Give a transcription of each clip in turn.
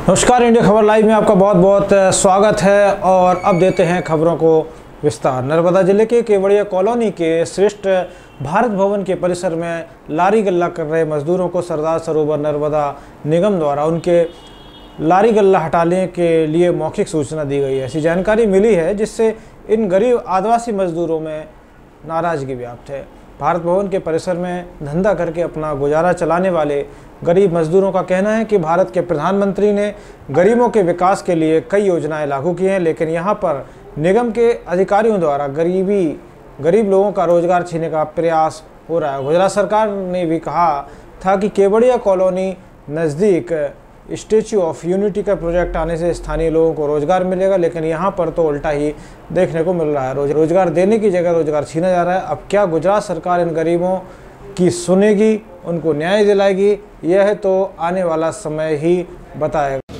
नमस्कार, इंडिया खबर लाइव में आपका बहुत बहुत स्वागत है। और अब देते हैं खबरों को विस्तार। नर्मदा जिले के केवड़िया कॉलोनी के श्रेष्ठ भारत भवन के परिसर में लारी गल्ला कर रहे मजदूरों को सरदार सरोवर नर्मदा निगम द्वारा उनके लारी गल्ला हटाने के लिए मौखिक सूचना दी गई है। ऐसी जानकारी मिली है जिससे इन गरीब आदिवासी मजदूरों में नाराजगी व्याप्त है। भारत भवन के परिसर में धंधा करके अपना गुजारा चलाने वाले गरीब मजदूरों का कहना है कि भारत के प्रधानमंत्री ने गरीबों के विकास के लिए कई योजनाएं लागू की हैं, लेकिन यहां पर निगम के अधिकारियों द्वारा गरीब लोगों का रोजगार छीनने का प्रयास हो रहा है। गुजरात सरकार ने भी कहा था कि केवड़िया कॉलोनी नज़दीक स्टैच्यू ऑफ यूनिटी का प्रोजेक्ट आने से स्थानीय लोगों को रोजगार मिलेगा, लेकिन यहाँ पर तो उल्टा ही देखने को मिल रहा है। रोजगार देने की जगह रोजगार छीना जा रहा है। अब क्या गुजरात सरकार इन गरीबों की सुनेगी, उनको न्याय दिलाएगी, यह तो आने वाला समय ही बताएगा।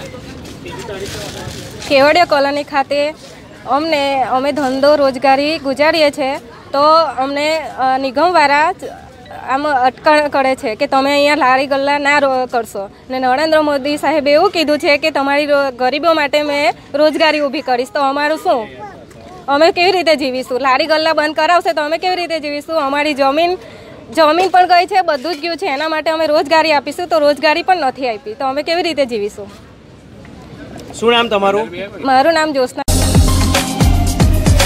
केवड़िया कॉलोनी खाते अमे धंधो रोजगारी गुजारीए छे तो अमने निगमवाळा आम अटकण करे छे कि तमे अहींया लारी गल्ला ना करशो ने नरेंद्र मोदी साहेबे एवुं कीधुं छे कि तमारी गरीबो माटे मैं रोजगारी ऊभी करीश। तो अमारुं शुं, अमे केवी रीते जीवीशुं? लारी गल्ला बंध करावशे तो अमे केवी रीते जीवीशुं? अमारी जमीन पण गई छे, बधुं ज गयुं छे। एना माटे अमे रोजगारी आपीशुं तो रोजगारी पण नथी आपी तो अमे केवी रीते जीवीशुं? शुं नाम तमारुं? मारुं नाम ज्योत्सना।